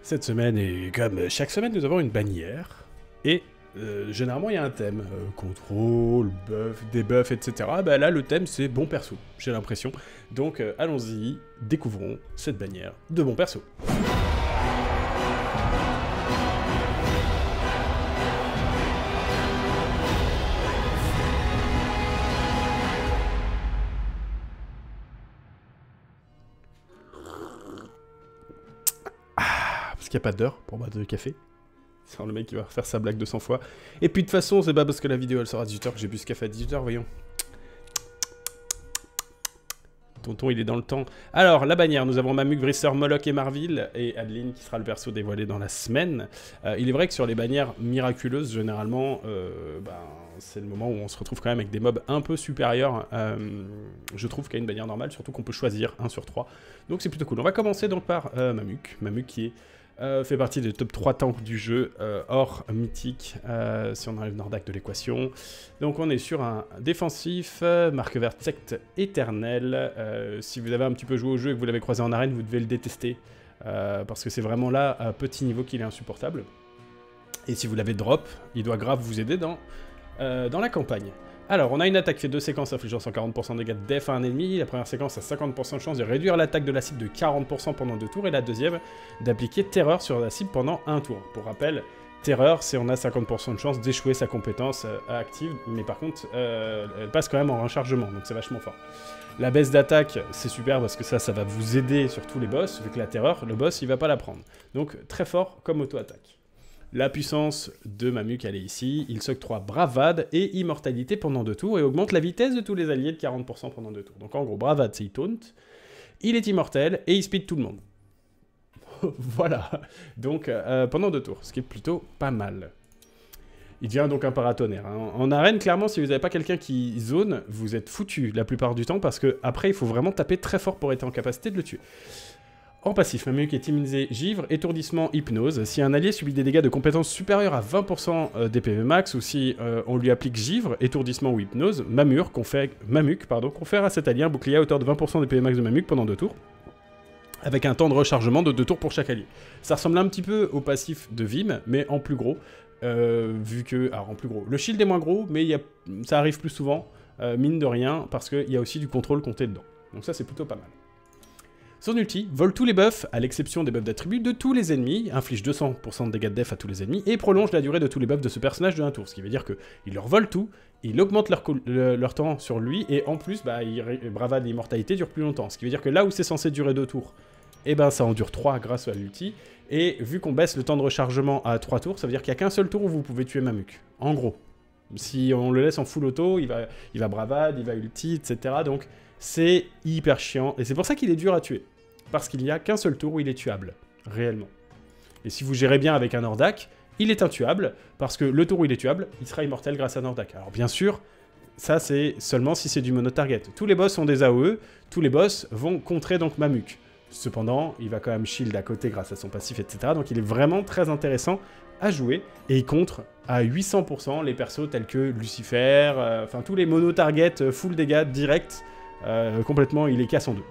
Cette semaine, et comme chaque semaine, nous avons une bannière. Et généralement, il y a un thème. Contrôle, buff, debuff, etc. Bah, là, le thème, c'est bon perso, j'ai l'impression. Donc, allons-y, découvrons cette bannière de bon perso. Parce qu'il n'y a pas d'heure pour boire de café. C'est le mec qui va refaire sa blague 200 fois. Et puis de toute façon, c'est pas parce que la vidéo elle sort à 18h que j'ai bu ce café à 18h, voyons. Tonton, il est dans le temps. Alors, la bannière, nous avons Mamuk, Vrister, Moloch et Marvil, et Adeline qui sera le perso dévoilé dans la semaine. Il est vrai que sur les bannières miraculeuses, généralement, c'est le moment où on se retrouve quand même avec des mobs un peu supérieurs. Je trouve qu'à une bannière normale, surtout qu'on peut choisir 1 sur 3. Donc c'est plutôt cool. On va commencer donc par Mamuk. Mamuk qui est... fait partie des top 3 tanks du jeu, hors mythique, si on enlève Nordak de l'équation. Donc on est sur un défensif, marque verte secte éternelle. Si vous avez un petit peu joué au jeu et que vous l'avez croisé en arène, vous devez le détester, parce que c'est vraiment là, à petit niveau, qu'il est insupportable. Et si vous l'avez drop, il doit grave vous aider dans la campagne. Alors, on a une attaque qui fait 2 séquences infligeant 140% de dégâts de def à un ennemi. La première séquence a 50% de chance de réduire l'attaque de la cible de 40% pendant 2 tours. Et la deuxième, d'appliquer terreur sur la cible pendant 1 tour. Pour rappel, terreur, c'est on a 50% de chance d'échouer sa compétence active. Mais par contre, elle passe quand même en rechargement, donc c'est vachement fort. La baisse d'attaque, c'est super parce que ça va vous aider sur tous les boss. Vu que la terreur, le boss, il va pas la prendre. Donc, très fort comme auto-attaque. La puissance de Mamuk, elle est ici. Il s'octroie bravade et immortalité pendant 2 tours et augmente la vitesse de tous les alliés de 40% pendant 2 tours. Donc en gros, bravade, c'est il taunt. Il est immortel et il speed tout le monde. Voilà. Donc pendant 2 tours, ce qui est plutôt pas mal. Il devient donc un paratonnerre. Hein. En arène, clairement, si vous n'avez pas quelqu'un qui zone, vous êtes foutu la plupart du temps parce que après, il faut vraiment taper très fort pour être en capacité de le tuer. En passif, Mamuk est immunisé givre, étourdissement, hypnose. Si un allié subit des dégâts de compétences supérieurs à 20% des PV max, ou si on lui applique givre, étourdissement ou hypnose, Mamuk confère à cet allié un bouclier à hauteur de 20% des PV max de Mamuk pendant 2 tours, avec un temps de rechargement de 2 tours pour chaque allié. Ça ressemble un petit peu au passif de Vim, mais en plus gros, vu que... Alors en plus gros, le shield est moins gros, mais ça arrive plus souvent, mine de rien, parce qu'il y a aussi du contrôle compté dedans. Donc ça c'est plutôt pas mal. Son ulti vole tous les buffs, à l'exception des buffs d'attributs, de tous les ennemis, inflige 200% de dégâts de def à tous les ennemis, et prolonge la durée de tous les buffs de ce personnage de 1 tour. Ce qui veut dire qu'il leur vole tout, il augmente leur temps sur lui, et en plus, bravade et immortalité durent plus longtemps. Ce qui veut dire que là où c'est censé durer 2 tours, eh ben ça en dure 3 grâce à l'ulti, et vu qu'on baisse le temps de rechargement à 3 tours, ça veut dire qu'il n'y a qu'un seul tour où vous pouvez tuer Mamuk. En gros. Si on le laisse en full auto, il va bravade, il va ulti, etc. Donc c'est hyper chiant, et c'est pour ça qu'il est dur à tuer. Parce qu'il n'y a qu'un seul tour où il est tuable, réellement. Et si vous gérez bien avec un Nordak, il est intuable, parce que le tour où il est tuable, il sera immortel grâce à Nordak. Alors bien sûr, ça c'est seulement si c'est du mono-target. Tous les boss ont des AOE, tous les boss vont contrer donc Mamuk. Cependant, il va quand même shield à côté grâce à son passif, etc. Donc il est vraiment très intéressant à jouer, et il contre à 800% les persos tels que Lucifer, enfin tous les mono-target full dégâts direct, complètement, il les casse en deux.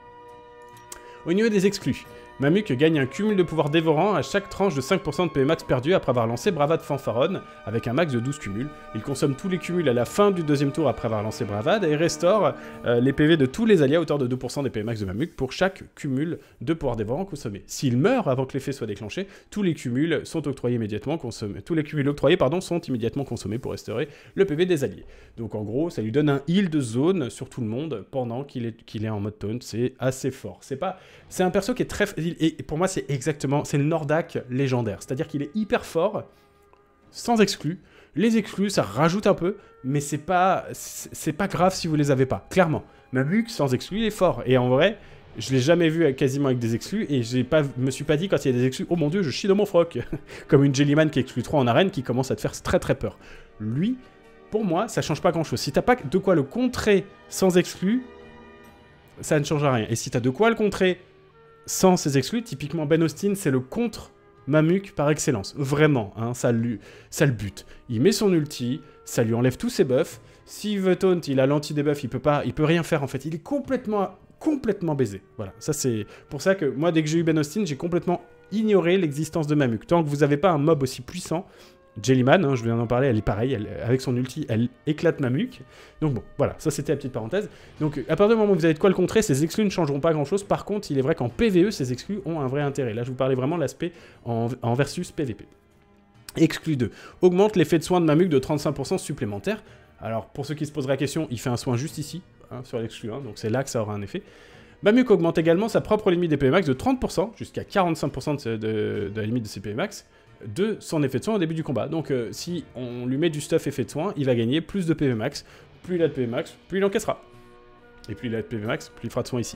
Au niveau des exclus, Mamuk gagne un cumul de pouvoir dévorant à chaque tranche de 5% de PV max perdu après avoir lancé Bravade Fanfaronne, avec un max de 12 cumuls. Il consomme tous les cumuls à la fin du 2e tour après avoir lancé Bravade, et restaure les PV de tous les alliés à hauteur de 2% des PV max de Mamuk pour chaque cumul de pouvoir dévorant consommé. S'il meurt avant que l'effet soit déclenché, tous les cumuls sont octroyés immédiatement consommés. Tous les cumuls octroyés, sont immédiatement consommés pour restaurer le PV des alliés. Donc en gros, ça lui donne un heal de zone sur tout le monde pendant qu'il est en mode taunt. C'est assez fort. C'est un perso qui est très... Et pour moi, c'est le Nordak légendaire. C'est-à-dire qu'il est hyper fort, sans exclus. Les exclus, ça rajoute un peu, mais c'est pas grave si vous les avez pas, clairement. Mamuk, sans exclus, il est fort. Et en vrai, je l'ai jamais vu quasiment avec des exclus, et me suis pas dit quand il y a des exclus, oh mon dieu, je chie dans mon froc. Comme une Jellyman qui exclut 3 en arène, qui commence à te faire très très peur. Lui, pour moi, ça change pas grand-chose. Si t'as pas de quoi le contrer sans exclus, ça ne change rien. Et si t'as de quoi le contrer sans ses exclus, typiquement Ben Austin, c'est le contre Mamuk par excellence. Vraiment, hein, ça le bute. Il met son ulti, ça lui enlève tous ses buffs. S'il veut taunt, il a l'anti-debuff, il peut rien faire en fait. Il est complètement baisé. Voilà, ça c'est pour ça que moi, dès que j'ai eu Ben Austin, j'ai complètement ignorer l'existence de Mamuk. Tant que vous n'avez pas un mob aussi puissant, Jellyman, hein, je viens d'en parler, elle est pareille, avec son ulti, elle éclate Mamuk. Donc bon, voilà, ça c'était la petite parenthèse. Donc à partir du moment où vous avez de quoi le contrer, ces exclus ne changeront pas grand-chose. Par contre, il est vrai qu'en PvE, ces exclus ont un vrai intérêt. Là, je vous parlais vraiment de l'aspect en versus PvP. Exclu 2. Augmente l'effet de soin de Mamuk de 35% supplémentaire. Alors, pour ceux qui se poseraient la question, il fait un soin juste ici, hein, sur l'exclu 1, donc c'est là que ça aura un effet. Mamuk augmente également sa propre limite d'épée max de 30%, jusqu'à 45% de la limite de ses PV max, de son effet de soin au début du combat. Donc si on lui met du stuff effet de soin, il va gagner plus de PV max. Plus il a de PV max, plus il encaissera. Et plus il a de PV max, plus il fera de soin ici.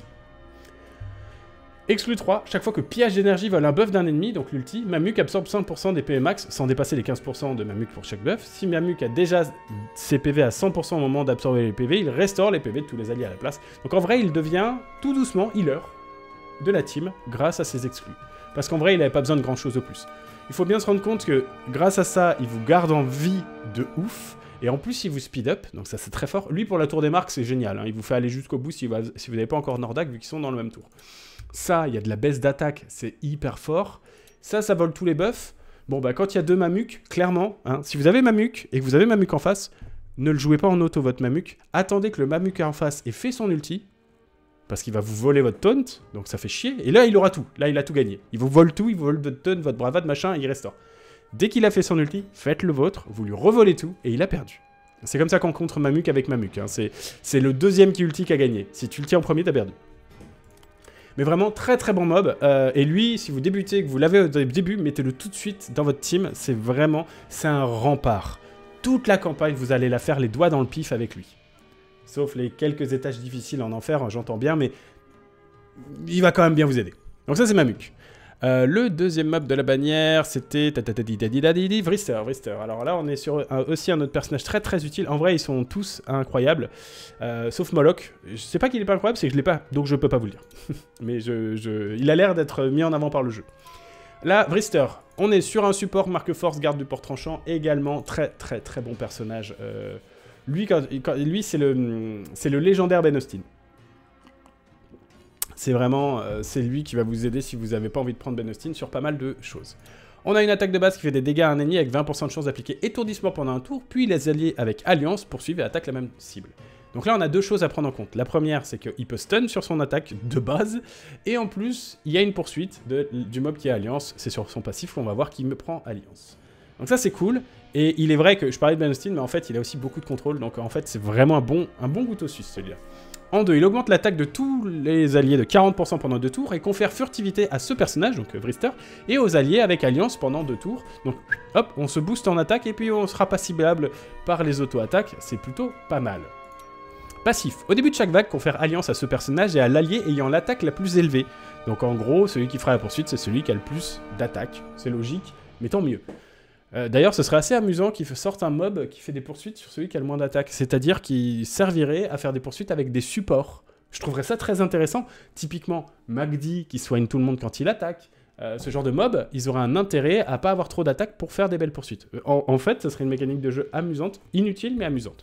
Exclu 3, chaque fois que pillage d'énergie vole un buff d'un ennemi, donc l'ulti, Mamuk absorbe 100% des PV max sans dépasser les 15% de Mamuk pour chaque buff. Si Mamuk a déjà ses PV à 100% au moment d'absorber les PV, il restaure les PV de tous les alliés à la place. Donc en vrai, il devient tout doucement healer de la team grâce à ses exclus. Parce qu'en vrai, il n'avait pas besoin de grand chose de plus. Il faut bien se rendre compte que grâce à ça, il vous garde en vie de ouf. Et en plus, il vous speed up, donc ça c'est très fort. Lui, pour la tour des marques, c'est génial. Hein. Il vous fait aller jusqu'au bout si vous n'avez pas encore Nordak, vu qu'ils sont dans le même tour. Ça, il y a de la baisse d'attaque, c'est hyper fort. Ça vole tous les buffs. Bon, bah quand il y a deux Mamuk, clairement, hein, si vous avez Mamuk et que vous avez Mamuk en face, ne le jouez pas en auto, votre Mamuk. Attendez que le Mamuk en face ait fait son ulti, parce qu'il va vous voler votre taunt, donc ça fait chier. Et là, il aura tout. Là, il a tout gagné. Il vous vole tout, il vous vole votre taunt, votre bravade, machin, et il restaure. Dès qu'il a fait son ulti, faites le vôtre, vous lui revolez tout, et il a perdu. C'est comme ça qu'on contre Mamuk avec Mamuk. Hein. C'est le deuxième qui ulti qui a gagné. Si tu ulti en premier, t'as perdu. Mais vraiment, très très bon mob. Et lui, si vous débutez, que vous l'avez au début, mettez-le tout de suite dans votre team. C'est un rempart. Toute la campagne, vous allez la faire les doigts dans le pif avec lui. Sauf les quelques étages difficiles en enfer, j'entends bien, mais il va quand même bien vous aider. Donc ça, c'est Mamuk. Le deuxième mob de la bannière, c'était Vrister. Alors là, on est sur aussi un autre personnage très très utile. En vrai, ils sont tous incroyables, sauf Moloch. Je sais pas qu'il est pas incroyable, c'est que je l'ai pas, donc je peux pas vous le dire. Mais il a l'air d'être mis en avant par le jeu. Là, Vrister, on est sur un support marque force, garde du port tranchant, également très très très bon personnage. Lui, c'est le légendaire Ben Austin. C'est vraiment, c'est lui qui va vous aider si vous n'avez pas envie de prendre Ben Austin sur pas mal de choses. On a une attaque de base qui fait des dégâts à un ennemi avec 20% de chance d'appliquer étourdissement pendant un tour, puis les alliés avec Alliance poursuivent et attaquent la même cible. Donc là, on a deux choses à prendre en compte. La première, c'est qu'il peut stun sur son attaque de base, et en plus, il y a une poursuite du mob qui est Alliance. C'est sur son passif qu'on va voir qui me prend Alliance. Donc ça, c'est cool. Et il est vrai que je parlais de Ben Austin, mais en fait, il a aussi beaucoup de contrôle. Donc en fait, c'est vraiment un bon couteau suisse, celui-là. En 2, il augmente l'attaque de tous les alliés de 40% pendant 2 tours et confère furtivité à ce personnage, donc Vrister, et aux alliés avec Alliance pendant 2 tours. Donc hop, on se booste en attaque et puis on sera pas ciblable par les auto-attaques, c'est plutôt pas mal. Passif. Au début de chaque vague, confère Alliance à ce personnage et à l'allié ayant l'attaque la plus élevée. Donc en gros, celui qui fera la poursuite, c'est celui qui a le plus d'attaque. C'est logique, mais tant mieux. D'ailleurs, ce serait assez amusant qu'il sorte un mob qui fait des poursuites sur celui qui a le moins d'attaque. C'est-à-dire qu'il servirait à faire des poursuites avec des supports. Je trouverais ça très intéressant. Typiquement, Magdi qui soigne tout le monde quand il attaque. Ce genre de mob, ils auraient un intérêt à pas avoir trop d'attaque pour faire des belles poursuites. En fait, ce serait une mécanique de jeu amusante, inutile mais amusante.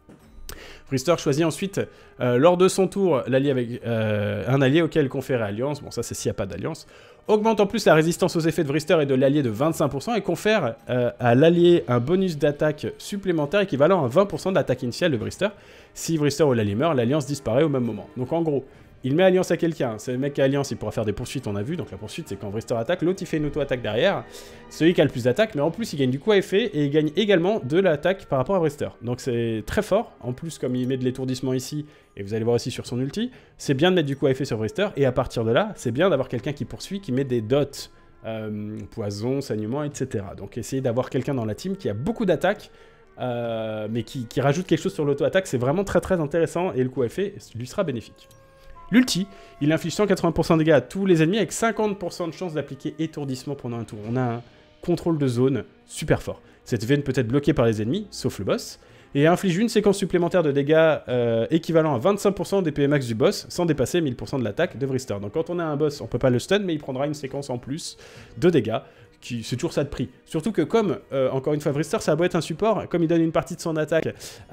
Vrister choisit ensuite, lors de son tour, l'allié avec un allié auquel confère Alliance. Bon, ça c'est s'il n'y a pas d'Alliance. Augmente en plus la résistance aux effets de Vrister et de l'allié de 25% et confère à l'allié un bonus d'attaque supplémentaire équivalent à 20% de l'attaque initiale de Vrister. Si Vrister ou l'allié meurt, l'alliance disparaît au même moment. Donc en gros, il met Alliance à quelqu'un, c'est le mec qui a Alliance, il pourra faire des poursuites, on a vu, donc la poursuite c'est quand Vrister attaque, l'autre il fait une auto-attaque derrière, celui qui a le plus d'attaque, mais en plus il gagne du coup à effet, et il gagne également de l'attaque par rapport à Vrister. Donc c'est très fort, en plus comme il met de l'étourdissement ici, et vous allez voir aussi sur son ulti, c'est bien de mettre du coup à effet sur Vrister, et à partir de là, c'est bien d'avoir quelqu'un qui poursuit, qui met des dots, poison, saignement, etc. Donc essayez d'avoir quelqu'un dans la team qui a beaucoup d'attaque, mais qui rajoute quelque chose sur l'auto-attaque, c'est vraiment très très intéressant, et le coup à effet lui sera bénéfique. L'ulti, il inflige 180% de dégâts à tous les ennemis avec 50% de chance d'appliquer étourdissement pendant un tour. On a un contrôle de zone super fort. Cette veine peut être bloquée par les ennemis, sauf le boss, et inflige une séquence supplémentaire de dégâts équivalent à 25% des PV max du boss, sans dépasser 1000% de l'attaque de Vrister. Donc quand on a un boss, on peut pas le stun, mais il prendra une séquence en plus de dégâts, c'est toujours ça de prix. Surtout que comme, encore une fois, Vrister, ça a beau être un support, comme il donne une partie de son attaque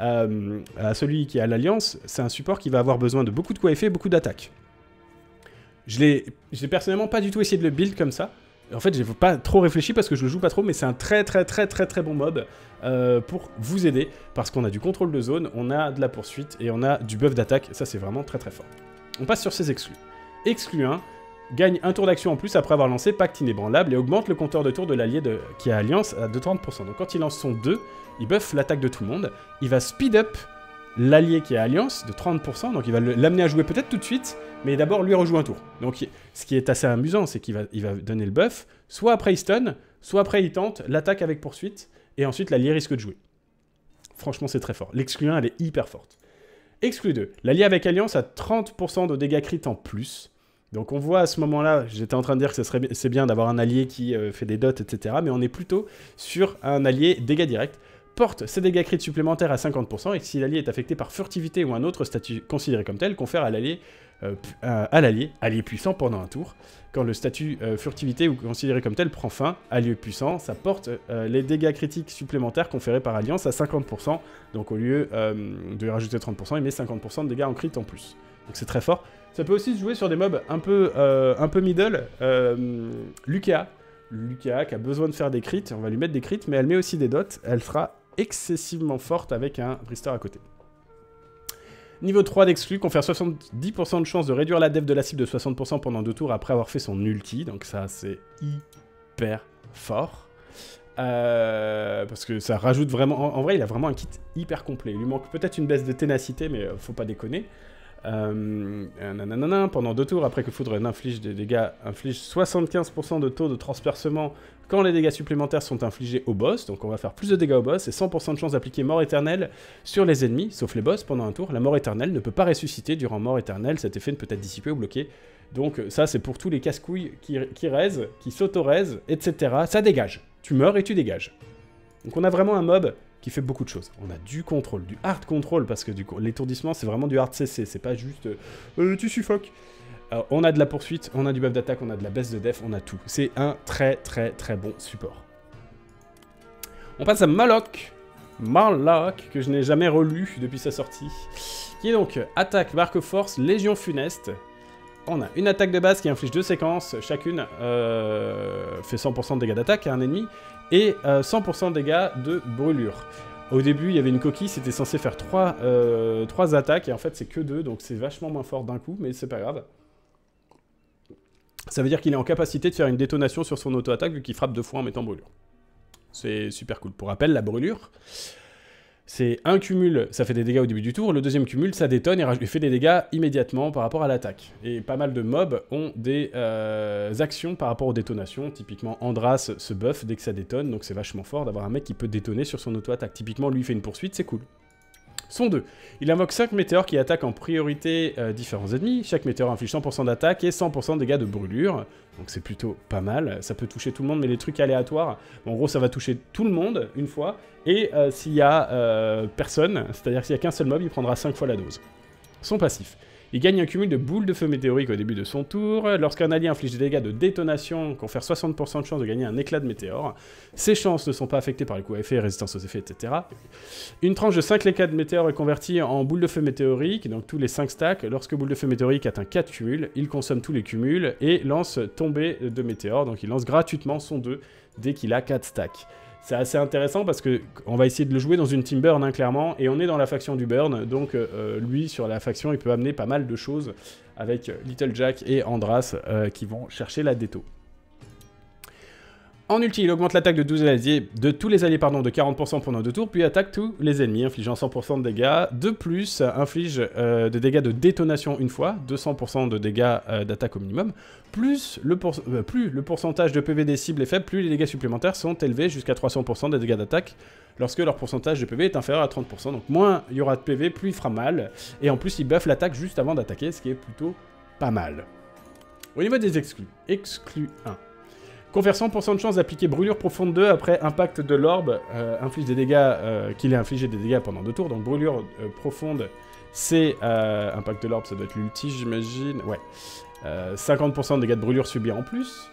à celui qui a l'Alliance, c'est un support qui va avoir besoin de beaucoup de coups à effet et beaucoup d'attaque. Je l'ai personnellement pas du tout essayé de le build comme ça, En fait, j'ai pas trop réfléchi parce que je le joue pas trop, mais c'est un très bon mob pour vous aider, parce qu'on a du contrôle de zone, on a de la poursuite, et on a du buff d'attaque, ça c'est vraiment très fort. On passe sur ses exclus. Exclu 1, gagne un tour d'action en plus après avoir lancé Pacte inébranlable, et augmente le compteur de tour de l'allié qui a Alliance de 30%. Donc quand il lance son 2, il buff l'attaque de tout le monde, il va speed up l'allié qui a Alliance de 30%, donc il va l'amener à jouer peut-être tout de suite, mais d'abord lui rejoue un tour. Donc ce qui est assez amusant, c'est qu'il va donner le buff, soit après il stun, soit après il tente l'attaque avec poursuite, et ensuite l'allié risque de jouer. Franchement c'est très fort. L'exclu 1 elle est hyper forte. Exclu 2, l'allié avec Alliance a 30% de dégâts crit en plus. Donc on voit à ce moment-là, j'étais en train de dire que c'est bien d'avoir un allié qui fait des dots, etc. Mais on est plutôt sur un allié dégâts directs. Porte ses dégâts crits supplémentaires à 50%, et si l'allié est affecté par furtivité ou un autre statut considéré comme tel, confère à l'allié allié puissant pendant un tour. Quand le statut furtivité ou considéré comme tel prend fin, allié puissant, ça porte les dégâts critiques supplémentaires conférés par Alliance à 50%, donc au lieu de rajouter 30%, il met 50% de dégâts en crit en plus. Donc c'est très fort. Ça peut aussi se jouer sur des mobs un peu middle. Lucia qui a besoin de faire des crits, on va lui mettre des crits, mais elle met aussi des dots, elle sera excessivement forte avec un Brister à côté. Niveau 3 d'exclu, confère 70% de chance de réduire la def de la cible de 60% pendant 2 tours après avoir fait son ulti, donc ça c'est hyper fort. Parce que ça rajoute vraiment... En vrai, il a vraiment un kit hyper complet. Il lui manque peut-être une baisse de ténacité, mais faut pas déconner. Pendant 2 tours, après que Foudre n'inflige des dégâts, inflige 75% de taux de transpercement quand les dégâts supplémentaires sont infligés au boss. Donc on va faire plus de dégâts au boss et 100% de chance d'appliquer mort éternelle sur les ennemis, sauf les boss, pendant un tour. La mort éternelle ne peut pas ressusciter durant mort éternelle, cet effet ne peut être dissipé ou bloqué. Donc ça c'est pour tous les casse-couilles qui raisent, qui s'auto-raisent, etc. Ça dégage. Tu meurs et tu dégages. Donc on a vraiment un mob qui fait beaucoup de choses. On a du contrôle, du hard control, parce que l'étourdissement, c'est vraiment du hard CC, c'est pas juste tu suffoques. On a de la poursuite, on a du buff d'attaque, on a de la baisse de def, on a tout. C'est un très bon support. On passe à Moloch, que je n'ai jamais relu depuis sa sortie, qui est donc attaque, marque force, légion funeste. On a une attaque de base qui inflige 2 séquences, chacune fait 100% de dégâts d'attaque à un ennemi, et 100% de dégâts de brûlure. Au début, il y avait une coquille, c'était censé faire 3 attaques, et en fait c'est que 2, donc c'est vachement moins fort d'un coup, mais c'est pas grave. Ça veut dire qu'il est en capacité de faire une détonation sur son auto-attaque, vu qu'il frappe 2 fois en mettant brûlure. C'est super cool. Pour rappel, la brûlure, c'est un cumul, ça fait des dégâts au début du tour, le deuxième cumul, ça détonne et fait des dégâts immédiatement par rapport à l'attaque. Et pas mal de mobs ont des actions par rapport aux détonations, typiquement Andras se buff dès que ça détonne, donc c'est vachement fort d'avoir un mec qui peut détonner sur son auto-attaque. Typiquement, lui il fait une poursuite, c'est cool. Son 2. Il invoque 5 météores qui attaquent en priorité différents ennemis. Chaque météore inflige 100% d'attaque et 100% de dégâts de brûlure. Donc c'est plutôt pas mal. Ça peut toucher tout le monde, mais les trucs aléatoires, en gros ça va toucher tout le monde une fois. Et s'il y a personne, c'est-à-dire s'il y a qu'un seul mob, il prendra 5 fois la dose. Son passif. Il gagne un cumul de boules de feu météorique au début de son tour. Lorsqu'un allié inflige des dégâts de détonation, confère 60% de chance de gagner un éclat de météore. Ses chances ne sont pas affectées par les coups à effet, résistance aux effets, etc. Une tranche de 5 éclats de météore est convertie en boules de feu météorique, donc tous les 5 stacks. Lorsque boule de feu météorique atteint 4 cumuls, il consomme tous les cumuls et lance tombée de météore. Donc il lance gratuitement son 2 dès qu'il a 4 stacks. C'est assez intéressant parce qu'on va essayer de le jouer dans une team burn, hein, clairement, et on est dans la faction du burn, donc lui, sur la faction, il peut amener pas mal de choses avec Little Jack et Andras qui vont chercher la déto. En ulti, il augmente l'attaque de tous les alliés de 40% pendant 2 tours, puis attaque tous les ennemis, infligeant 100% de dégâts. De plus, inflige des dégâts de détonation une fois, 200% de dégâts d'attaque au minimum. Plus le pourcentage de PV des cibles est faible, plus les dégâts supplémentaires sont élevés jusqu'à 300% des dégâts d'attaque lorsque leur pourcentage de PV est inférieur à 30%. Donc moins il y aura de PV, plus il fera mal. Et en plus, il buff l'attaque juste avant d'attaquer, ce qui est plutôt pas mal. Au niveau des exclus, exclu 1. Confère 100% de chance d'appliquer brûlure profonde 2 après impact de l'orbe, inflige des dégâts, qu'il ait infligé des dégâts pendant 2 tours. Donc brûlure profonde, c'est impact de l'orbe, ça doit être l'ulti, j'imagine. Ouais. 50% de dégâts de brûlure subis en plus.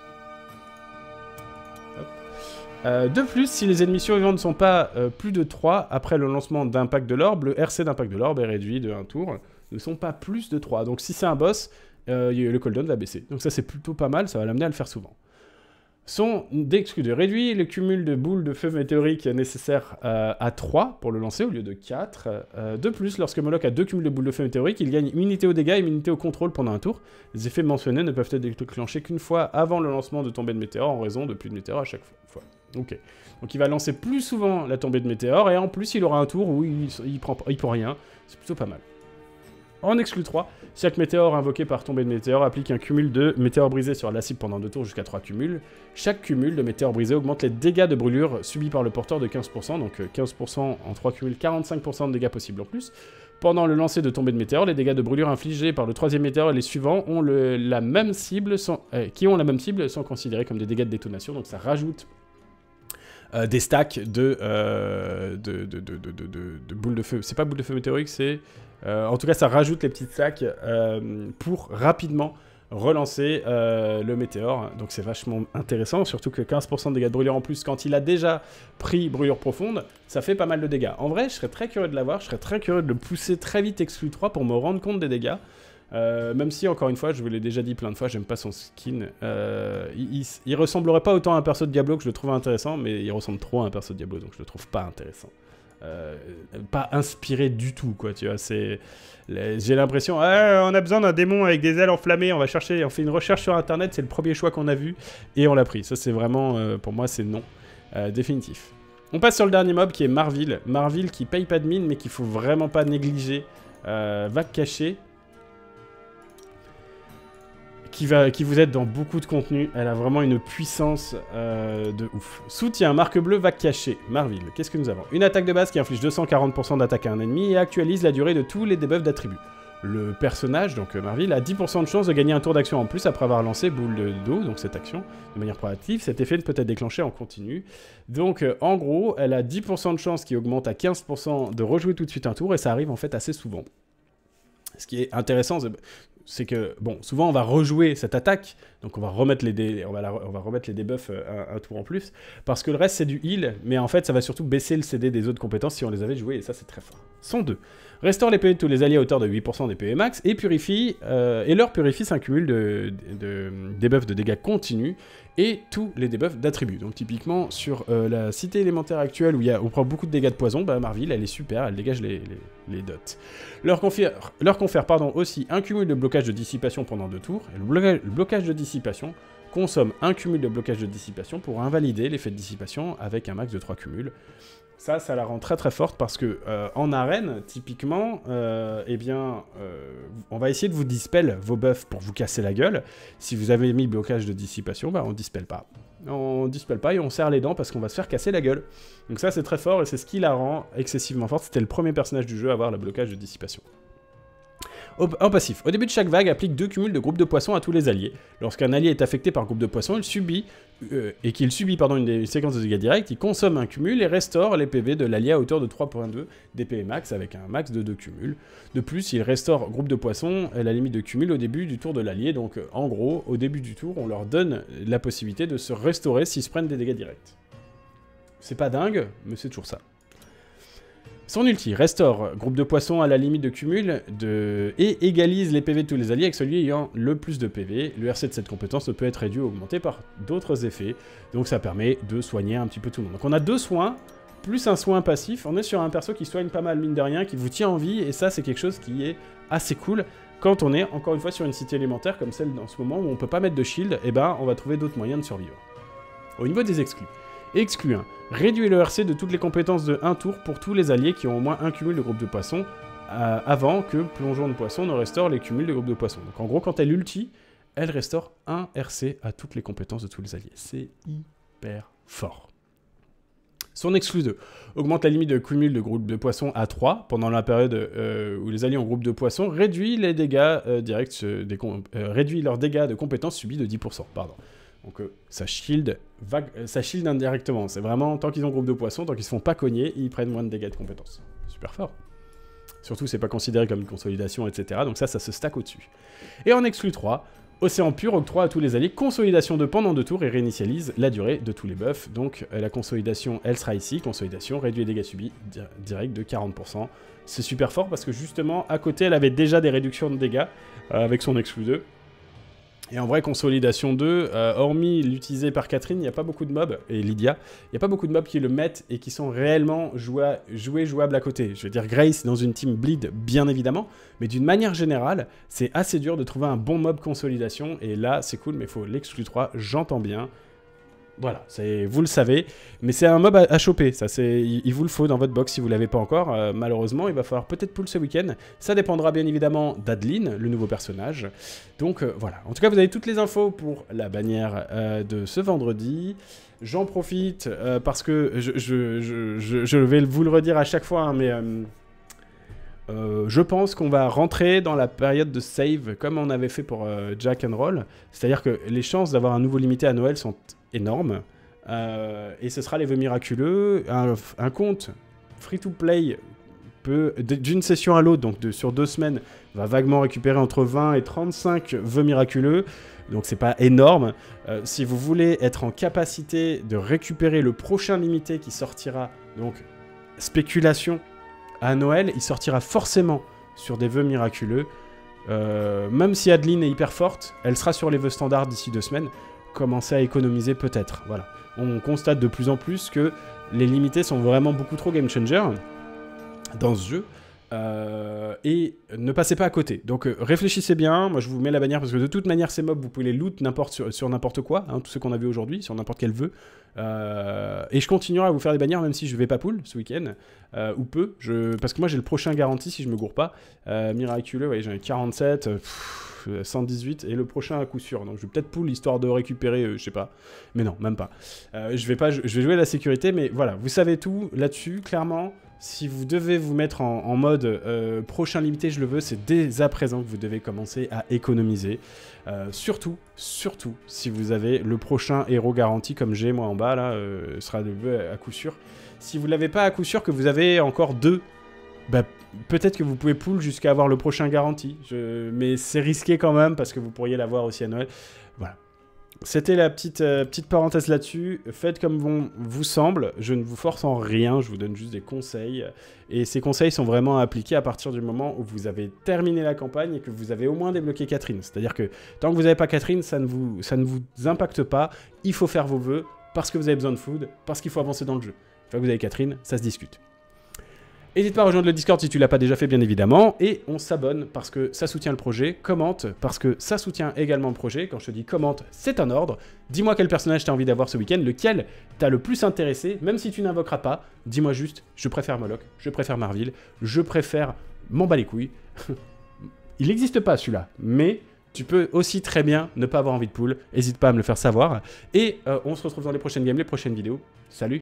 De plus, si les ennemis survivants ne sont pas plus de 3 après le lancement d'impact de l'orbe, le RC d'impact de l'orbe est réduit de 1 tour. Ne sont pas plus de 3. Donc si c'est un boss, le cooldown va baisser. Donc ça c'est plutôt pas mal, ça va l'amener à le faire souvent. Son d'exclus de réduit le cumul de boules de feu météorique nécessaire à 3 pour le lancer au lieu de 4. De plus, lorsque Moloch a 2 cumuls de boules de feu météorique, il gagne immunité aux dégâts et immunité au contrôle pendant un tour. Les effets mentionnés ne peuvent être déclenchés qu'une fois avant le lancement de tombée de météore en raison de plus de météores à chaque fois. Ok. Donc il va lancer plus souvent la tombée de météore et en plus il aura un tour où il prend rien. C'est plutôt pas mal. En exclu 3, chaque météore invoqué par tombée de météore applique un cumul de météores brisés sur la cible pendant 2 tours jusqu'à 3 cumuls. Chaque cumul de météores brisés augmente les dégâts de brûlure subis par le porteur de 15%, donc 15% en 3 cumuls, 45% de dégâts possibles en plus. Pendant le lancer de tombée de météore, les dégâts de brûlure infligés par le troisième météore et les suivants ont la même cible qui ont la même cible sont considérés comme des dégâts de détonation, donc ça rajoute des stacks de boules de feu. C'est pas boules de feu météorique, c'est... en tout cas, ça rajoute les petites stacks pour rapidement relancer le météore. Donc c'est vachement intéressant, surtout que 15% de dégâts de brûlure en plus, quand il a déjà pris brûlure profonde, ça fait pas mal de dégâts. En vrai, je serais très curieux de l'avoir, je serais très curieux de le pousser très vite exclu 3 pour me rendre compte des dégâts. Même si, encore une fois, je vous l'ai déjà dit plein de fois, j'aime pas son skin. Il ressemblerait pas autant à un perso de Diablo que je le trouve intéressant, mais il ressemble trop à un perso de Diablo, donc je le trouve pas intéressant. Pas inspiré du tout, quoi, tu vois, c'est... J'ai l'impression, on a besoin d'un démon avec des ailes enflammées, on fait une recherche sur internet, c'est le premier choix qu'on a vu, et on l'a pris. Ça, c'est vraiment, pour moi, c'est non. Définitif. On passe sur le dernier mob, qui est Marvil. Marvil qui paye pas de mine, mais qu'il faut vraiment pas négliger. Vague cachée. Qui vous aide dans beaucoup de contenu. Elle a vraiment une puissance de ouf. Soutien, marque bleue, vague cachée. Marvil, qu'est-ce que nous avons? Une attaque de base qui inflige 240% d'attaque à un ennemi et actualise la durée de tous les debuffs d'attributs. Le personnage, donc Marvil, a 10% de chance de gagner un tour d'action en plus après avoir lancé boule d'eau, donc cette action, de manière proactive. Cet effet ne peut être déclenché en continu. Donc en gros, elle a 10% de chance qui augmente à 15% de rejouer tout de suite un tour et ça arrive en fait assez souvent. Ce qui est intéressant, c'est que, bon, souvent on va rejouer cette attaque, donc on va remettre on va remettre les debuffs un tour en plus, parce que le reste c'est du heal, mais en fait ça va surtout baisser le CD des autres compétences si on les avait jouées, et ça c'est très fort. Son 2. Restaure les PV de tous les alliés à hauteur de 8% des PV max, et leur purifie un cumul de debuffs de dégâts continus, et tous les debuffs d'attributs. Donc typiquement, sur la cité élémentaire actuelle, où on prend beaucoup de dégâts de poison, bah Marvil, elle est super, elle dégage les dots. Leur confère aussi un cumul de blocage de dissipation pendant 2 tours, et le blocage de dissipation consomme un cumul de blocage de dissipation pour invalider l'effet de dissipation avec un max de 3 cumuls. Ça la rend très très forte parce que en arène, typiquement, on va essayer de vous dispel vos buffs pour vous casser la gueule. Si vous avez mis blocage de dissipation, bah on dispel pas. On dispel pas et on serre les dents parce qu'on va se faire casser la gueule. Donc ça c'est très fort et c'est ce qui la rend excessivement forte. C'était le premier personnage du jeu à avoir le blocage de dissipation. En passif, au début de chaque vague, applique 2 cumuls de groupes de poissons à tous les alliés. Lorsqu'un allié est affecté par groupe de poissons, une séquence de dégâts directs, il consomme un cumul et restaure les PV de l'allié à hauteur de 3.2 des PV max avec un max de 2 cumuls. De plus, il restaure groupe de poissons à la limite de cumul au début du tour de l'allié. Donc en gros, au début du tour, on leur donne la possibilité de se restaurer s'ils se prennent des dégâts directs. C'est pas dingue, mais c'est toujours ça. Son ulti restaure groupe de poissons à la limite de cumul et égalise les PV de tous les alliés avec celui ayant le plus de PV. Le RC de cette compétence ne peut être réduit ou augmenté par d'autres effets, donc ça permet de soigner un petit peu tout le monde. Donc on a 2 soins, plus un soin passif. On est sur un perso qui soigne pas mal mine de rien, qui vous tient en vie, et ça c'est quelque chose qui est assez cool. Quand on est encore une fois sur une cité élémentaire comme celle dans ce moment où on peut pas mettre de shield, et ben on va trouver d'autres moyens de survivre. Au niveau des exclus. Exclu 1. Réduit le RC de toutes les compétences de 1 tour pour tous les alliés qui ont au moins un cumul de groupe de poissons avant que Plongeon de Poisson ne restaure les cumuls de groupe de poissons. Donc en gros, quand elle ulti, elle restaure 1 RC à toutes les compétences de tous les alliés. C'est hyper fort. Son exclu 2. Augmente la limite de cumul de groupe de poissons à 3 pendant la période où les alliés en groupe de poissons, réduit les dégâts réduit leurs dégâts de compétences subis de 10%. Pardon. Donc ça shield indirectement. C'est vraiment, tant qu'ils ont groupe de poissons, tant qu'ils se font pas cogner, ils prennent moins de dégâts de compétences. Super fort. Surtout, c'est pas considéré comme une consolidation, etc. Donc ça se stack au-dessus. Et en exclu 3, Océan Pur octroie à tous les alliés consolidation de pendant 2 tours et réinitialise la durée de tous les buffs. Donc la consolidation, elle sera ici. Consolidation, réduit les dégâts subis direct de 40%. C'est super fort parce que justement, à côté, elle avait déjà des réductions de dégâts avec son exclu 2. Et en vrai, Consolidation 2, hormis l'utiliser par Catherine, il n'y a pas beaucoup de mobs, et Lydia, il n'y a pas beaucoup de mobs qui le mettent et qui sont réellement jouables à côté. Je veux dire, Grace dans une team bleed, bien évidemment, mais d'une manière générale, c'est assez dur de trouver un bon mob Consolidation, et là, c'est cool, mais il faut l'exclu 3, j'entends bien. Voilà, vous le savez, mais c'est un mob à choper, ça, il vous le faut dans votre box si vous ne l'avez pas encore. Malheureusement, il va falloir peut-être pull ce week-end. Ça dépendra bien évidemment d'Adeline, le nouveau personnage. Donc voilà, en tout cas, vous avez toutes les infos pour la bannière de ce vendredi. J'en profite parce que je vais vous le redire à chaque fois, hein, mais... je pense qu'on va rentrer dans la période de save comme on avait fait pour Jack and Roll. C'est-à-dire que les chances d'avoir un nouveau limité à Noël sont énormes. Et ce sera les vœux miraculeux. Un compte free-to-play peut, d'une session à l'autre, donc sur 2 semaines, va vaguement récupérer entre 20 et 35 vœux miraculeux. Donc c'est pas énorme. Si vous voulez être en capacité de récupérer le prochain limité qui sortira, donc spéculation, à Noël, il sortira forcément sur des vœux miraculeux. Même si Adeline est hyper forte, elle sera sur les vœux standards d'ici 2 semaines. Commencez à économiser peut-être. Voilà. On constate de plus en plus que les limités sont vraiment beaucoup trop game changer dans ce jeu. Et ne passez pas à côté. Donc réfléchissez bien. Moi je vous mets la bannière parce que de toute manière ces mobs vous pouvez les loot sur n'importe quoi, hein, tout ce qu'on a vu aujourd'hui, sur n'importe quel vœu. Et je continuerai à vous faire des bannières même si je vais pas pull ce week-end, ou peu, parce que moi j'ai le prochain garanti si je me gourre pas. Miraculeux, ouais, j'en ai 47, 118 et le prochain à coup sûr. Donc je vais peut-être pull histoire de récupérer, je sais pas. Mais non, même pas. Je vais jouer la sécurité, mais voilà, vous savez tout là-dessus, clairement. Si vous devez vous mettre en mode prochain limité, je le veux, c'est dès à présent que vous devez commencer à économiser. Surtout, si vous avez le prochain héros garanti, comme j'ai moi en bas, là, sera le vœu à coup sûr. Si vous ne l'avez pas à coup sûr, que vous avez encore 2, bah, peut-être que vous pouvez pull jusqu'à avoir le prochain garanti. Mais c'est risqué quand même, parce que vous pourriez l'avoir aussi à Noël. Voilà. C'était la petite parenthèse là-dessus. Faites comme bon vous semble. Je ne vous force en rien. Je vous donne juste des conseils. Et ces conseils sont vraiment appliqués à partir du moment où vous avez terminé la campagne et que vous avez au moins débloqué Catherine. C'est-à-dire que tant que vous n'avez pas Catherine, ça ne vous impacte pas. Il faut faire vos vœux parce que vous avez besoin de food, parce qu'il faut avancer dans le jeu. Une fois que vous avez Catherine, ça se discute. N'hésite pas à rejoindre le Discord si tu ne l'as pas déjà fait, bien évidemment. Et on s'abonne parce que ça soutient le projet. Commente parce que ça soutient également le projet. Quand je te dis commente, c'est un ordre. Dis-moi quel personnage tu as envie d'avoir ce week-end, lequel t'as le plus intéressé. Même si tu n'invoqueras pas, dis-moi juste, je préfère Moloch, je préfère Marvil, je préfère m'en bats les couilles. Il n'existe pas celui-là, mais tu peux aussi très bien ne pas avoir envie de pull. N'hésite pas à me le faire savoir. Et on se retrouve dans les prochaines games, les prochaines vidéos. Salut!